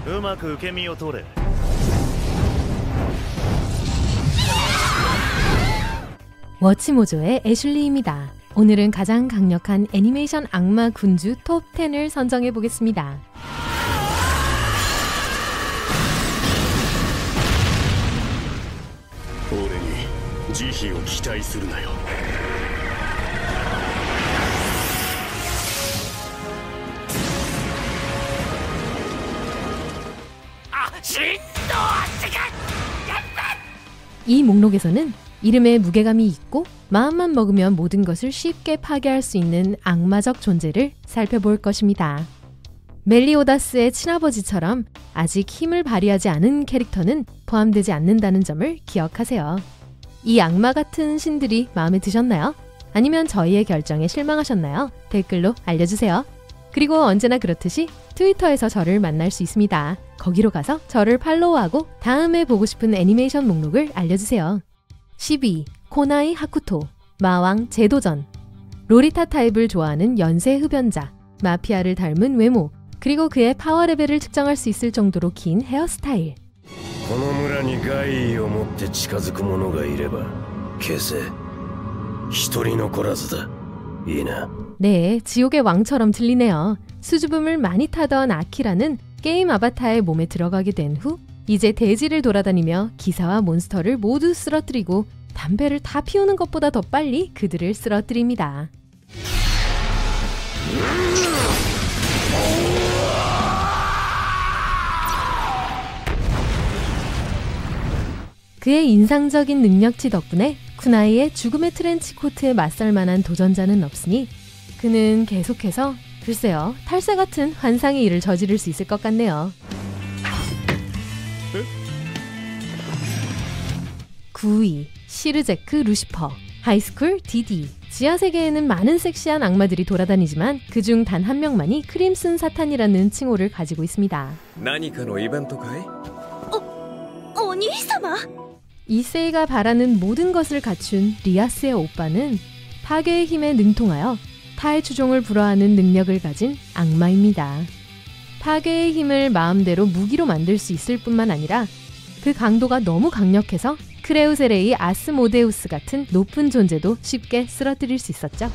うまく受け身を取れ。 워치모조의 애슐리입니다. 오늘은 가장 강력한 애니메이션 악마 군주 톱 10을 선정해 보겠습니다. 이 목록에서는 이름에 무게감이 있고 마음만 먹으면 모든 것을 쉽게 파괴할 수 있는 악마적 존재를 살펴볼 것입니다. 멜리오다스의 친아버지처럼 아직 힘을 발휘하지 않은 캐릭터는 포함되지 않는다는 점을 기억하세요. 이 악마 같은 신들이 마음에 드셨나요? 아니면 저희의 결정에 실망하셨나요? 댓글로 알려주세요. 그리고 언제나 그렇듯이 트위터에서 저를 만날 수 있습니다. 거기로 가서 저를 팔로우하고 다음에 보고 싶은 애니메이션 목록을 알려주세요. 12. 코나이 하쿠토, 마왕 재도전. 로리타 타입을 좋아하는 연쇄 흡연자, 마피아를 닮은 외모, 그리고 그의 파워 레벨을 측정할 수 있을 정도로 긴 헤어스타일. 네, 지옥의 왕처럼 들리네요. 수줍음을 많이 타던 아키라는 게임 아바타의 몸에 들어가게 된 후 이제 대지를 돌아다니며 기사와 몬스터를 모두 쓰러뜨리고 담배를 다 피우는 것보다 더 빨리 그들을 쓰러뜨립니다. 그의 인상적인 능력치 덕분에 쿠나이의 죽음의 트렌치 코트에 맞설 만한 도전자는 없으니 그는 계속해서 글쎄요, 탈세 같은 환상의 일을 저지를 수 있을 것 같네요. 9위 시르제크 루시퍼, 하이스쿨 DD. 지하세계에는 많은 섹시한 악마들이 돌아다니지만 그중 단 한 명만이 크림슨 사탄이라는 칭호를 가지고 있습니다. 이세이가 바라는 모든 것을 갖춘 리아스의 오빠는 파괴의 힘에 능통하여 타의 추종을 불허하는 능력을 가진 악마입니다. 파괴의 힘을 마음대로 무기로 만들 수 있을 뿐만 아니라 그 강도가 너무 강력해서 크레우세레이 아스모데우스 같은 높은 존재도 쉽게 쓰러뜨릴 수 있었죠.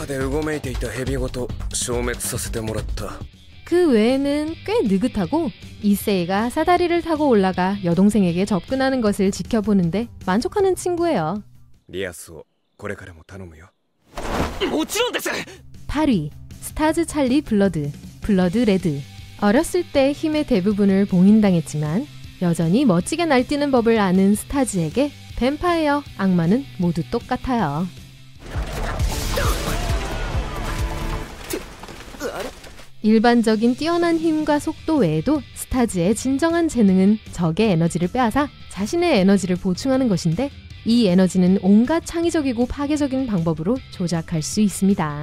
그 외에는 꽤 느긋하고 이세이가 사다리를 타고 올라가 여동생에게 접근하는 것을 지켜보는데 만족하는 친구예요. 8위 스타즈 찰리 블러드, 블러드 레드. 어렸을 때 힘의 대부분을 봉인당했지만 여전히 멋지게 날뛰는 법을 아는 스타즈에게 뱀파이어, 악마는 모두 똑같아요. 일반적인 뛰어난 힘과 속도 외에도 스타즈의 진정한 재능은 적의 에너지를 빼앗아 자신의 에너지를 보충하는 것인데 이 에너지는 온갖 창의적이고 파괴적인 방법으로 조작할 수 있습니다.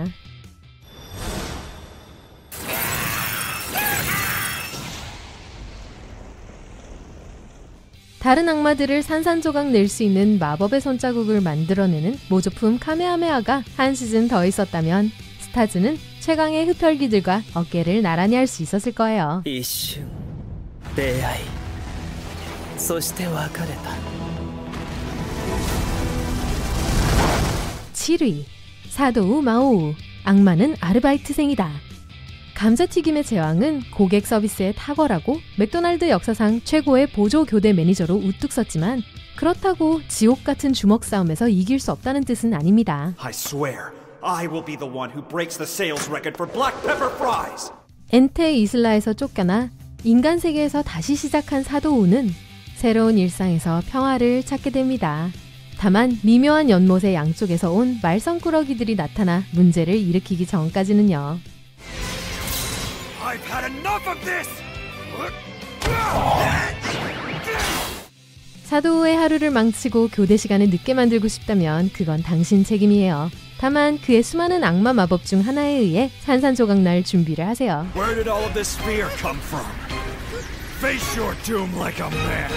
다른 악마들을 산산조각 낼 수 있는 마법의 손자국을 만들어내는 모조품 카메하메하가 한 시즌 더 있었다면 스타즈는 최강의 흡혈귀들과 어깨를 나란히 할 수 있었을 거예요. 7위 사도우 마오우, 악마는 아르바이트생이다. 감자튀김의 제왕은 고객 서비스에 탁월하고 맥도날드 역사상 최고의 보조 교대 매니저로 우뚝 섰지만 그렇다고 지옥 같은 주먹 싸움에서 이길 수 없다는 뜻은 아닙니다. I swear, I will be the one who breaks the sales record for black pepper fries. 엔테 이슬라에서 쫓겨나 인간 세계에서 다시 시작한 사도우는 새로운 일상에서 평화를 찾게 됩니다. 다만 미묘한 연못의 양쪽에서 온 말썽꾸러기들이 나타나 문제를 일으키기 전까지는요. I've had enough of this. 사도우의 하루를 망치고 교대 시간을 늦게 만들고 싶다면 그건 당신 책임이에요. 다만 그의 수많은 악마 마법 중 하나에 의해 산산조각 날 준비를 하세요. Where did all of this fear come from? Face your doom like a man.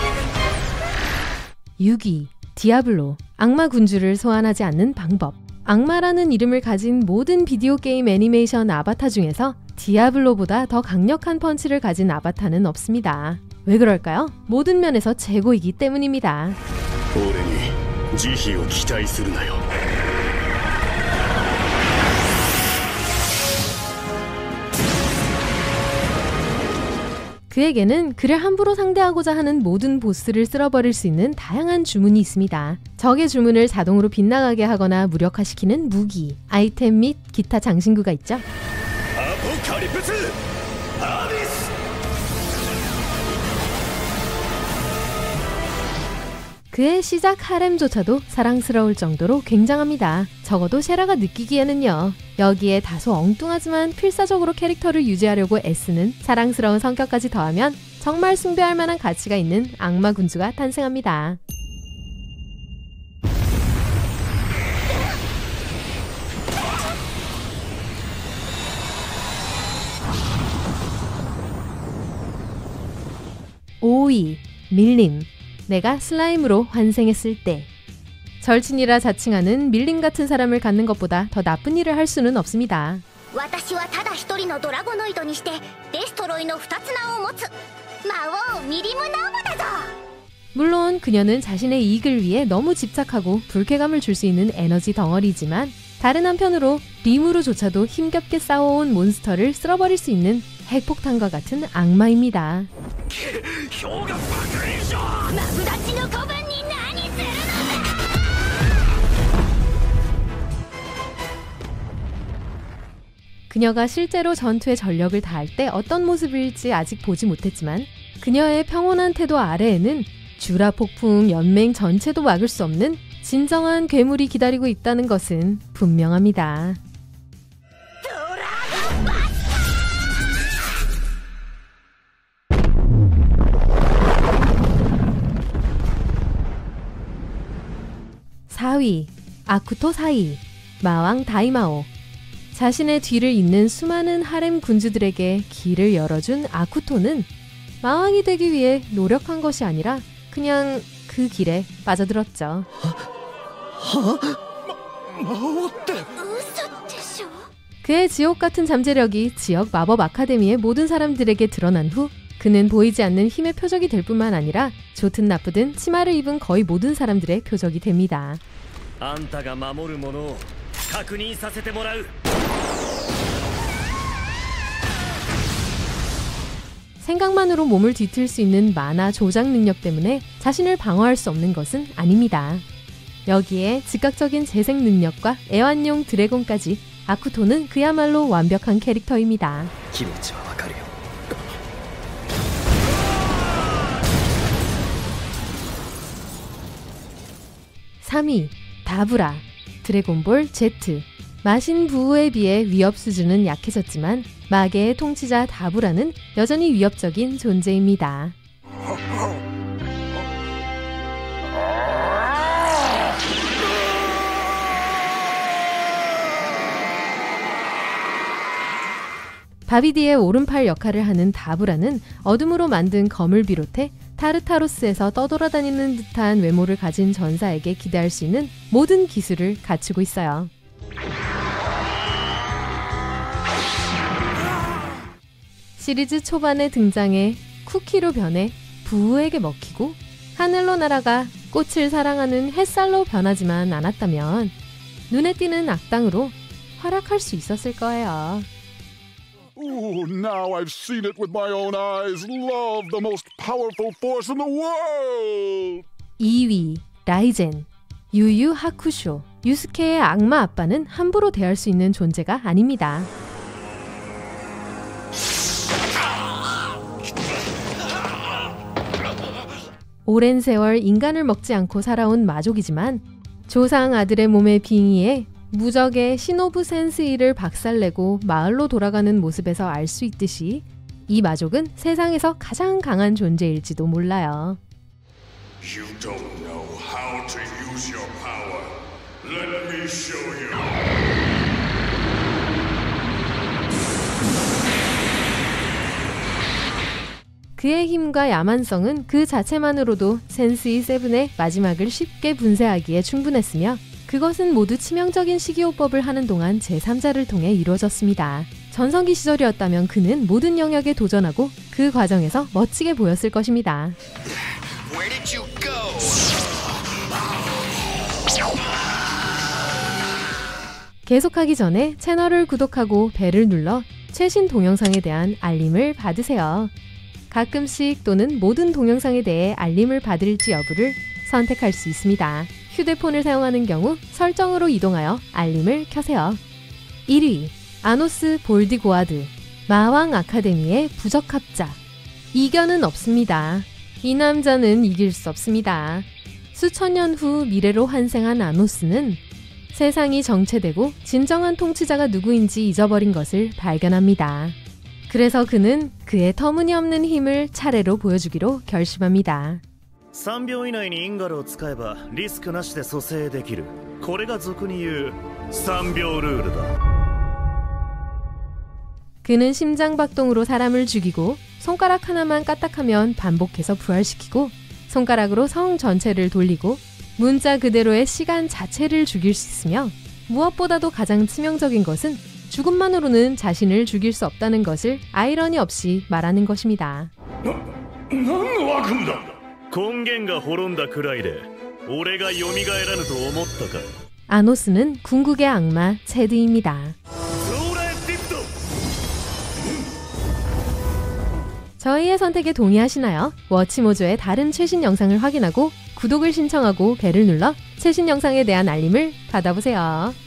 6위 디아블로, 악마 군주를 소환하지 않는 방법. 악마라는 이름을 가진 모든 비디오 게임 애니메이션 아바타 중에서 디아블로보다 더 강력한 펀치를 가진 아바타는 없습니다. 왜 그럴까요? 모든 면에서 최고이기 때문입니다. 俺に慈悲を期待するなよ。 그에게는 그를 함부로 상대하고자 하는 모든 보스를 쓸어버릴 수 있는 다양한 주문이 있습니다. 적의 주문을 자동으로 빗나가게 하거나 무력화시키는 무기, 아이템 및 기타 장신구가 있죠. 아포칼립스 아비스! 그의 시작 하렘조차도 사랑스러울 정도로 굉장합니다. 적어도 셰라가 느끼기에는요. 여기에 다소 엉뚱하지만 필사적으로 캐릭터를 유지하려고 애쓰는 사랑스러운 성격까지 더하면 정말 숭배할 만한 가치가 있는 악마 군주가 탄생합니다. (5위) 밀림. 내가 슬라임으로 환생했을 때. 절친이라 자칭하는 밀림 같은 사람을 갖는 것보다 더 나쁜 일을 할 수는 없습니다. 私はただ一人のドラゴノイドにしてデストロイの2つ名を持つ魔王ミリムナウムだぞ. 물론 그녀는 자신의 이익을 위해 너무 집착하고 불쾌감을 줄 수 있는 에너지 덩어리지만 다른 한편으로 림으로조차도 힘겹게 싸워온 몬스터를 쓸어버릴 수 있는 핵폭탄과 같은 악마입니다. マブダチの子分に何するのだ. 그녀가 실제로 전투에 전력을 다할 때 어떤 모습일지 아직 보지 못했지만 그녀의 평온한 태도 아래에는 쥬라 폭풍 연맹 전체도 막을 수 없는 진정한 괴물이 기다리고 있다는 것은 분명합니다. 드라곤 바스터! 4위 아쿠토 사이. 마왕 다이마오. 자신의 뒤를 잇는 수많은 하렘 군주들에게 길을 열어준 아쿠토는 마왕이 되기 위해 노력한 것이 아니라 그냥 그 길에 빠져들었죠. 魔王って。 嘘でしょ? 그의 지옥 같은 잠재력이 지역 마법 아카데미의 모든 사람들에게 드러난 후 그는 보이지 않는 힘의 표적이 될 뿐만 아니라 좋든 나쁘든 치마를 입은 거의 모든 사람들의 표적이 됩니다. あんたが守るものを確認させてもらう。 생각만으로 몸을 뒤틀 수 있는 만화 조작 능력 때문에 자신을 방어할 수 없는 것은 아닙니다. 여기에 즉각적인 재생 능력과 애완용 드래곤까지 아쿠토는 그야말로 완벽한 캐릭터입니다. 気持ちはわかるよ。 3위 다브라. 드래곤볼 Z. 마신 부호에 비해 위협 수준은 약해졌지만 마계의 통치자 다브라는 여전히 위협적인 존재입니다. 바비디의 오른팔 역할을 하는 다브라는 어둠으로 만든 검을 비롯해 타르타로스에서 떠돌아다니는 듯한 외모를 가진 전사에게 기대할 수 있는 모든 기술을 갖추고 있어요. 시리즈 초반에 등장해 쿠키로 변해 부우에게 먹히고 하늘로 날아가 꽃을 사랑하는 햇살로 변하지만 않았다면 눈에 띄는 악당으로 활약할 수 있었을 거예요. Ooh, now I've seen it with my own eyes. Love, the most powerful force in the world! 2위 라이젠. 유유 하쿠쇼. 유스케의 악마 아빠는 함부로 대할 수 있는 존재가 아닙니다. 오랜 세월 인간을 먹지 않고 살아온 마족이지만 조상 아들의 몸에 빙의해 무적의 시노부 센스이를 박살내고 마을로 돌아가는 모습에서 알 수 있듯이 이 마족은 세상에서 가장 강한 존재일지도 몰라요. You don't know how to use your power. Let me show you. 그의 힘과 야만성은 그 자체만으로도 센스이 세븐의 마지막을 쉽게 분쇄하기에 충분했으며 그것은 모두 치명적인 식이요법을 하는 동안 제3자를 통해 이루어졌습니다. 전성기 시절이었다면 그는 모든 영역에 도전하고 그 과정에서 멋지게 보였을 것입니다. Where did you go? 계속하기 전에 채널을 구독하고 벨을 눌러 최신 동영상에 대한 알림을 받으세요. 가끔씩 또는 모든 동영상에 대해 알림을 받을지 여부를 선택할 수 있습니다. 휴대폰을 사용하는 경우 설정으로 이동하여 알림을 켜세요. 1위, 아노스 볼디고아드, 마왕 아카데미의 부적합자. 이견은 없습니다. 이 남자는 이길 수 없습니다. 수천 년 후 미래로 환생한 아노스는 세상이 정체되고 진정한 통치자가 누구인지 잊어버린 것을 발견합니다. 그래서 그는 그의 터무니없는 힘을 차례로 보여주기로 결심합니다. 3秒以内にインガルを使えばリスクなしで蘇生できる。これが俗に言う3秒ルールだ。 그는 심장박동으로 사람을 죽이고 손가락 하나만 까딱하면 반복해서 부활시키고 손가락으로 성 전체를 돌리고 문자 그대로의 시간 자체를 죽일 수 있으며 무엇보다도 가장 치명적인 것은 죽음만으로는 자신을 죽일 수 없다는 것을 아이러니 없이 말하는 것입니다. 何の悪夢だ。根源が滅んだくらいで俺が蘇らぬと思ったか。 아노스는 궁극의 악마 체드입니다. 저희의 선택에 동의하시나요? 워치모조의 다른 최신 영상을 확인하고 구독을 신청하고 벨을 눌러 최신 영상에 대한 알림을 받아보세요.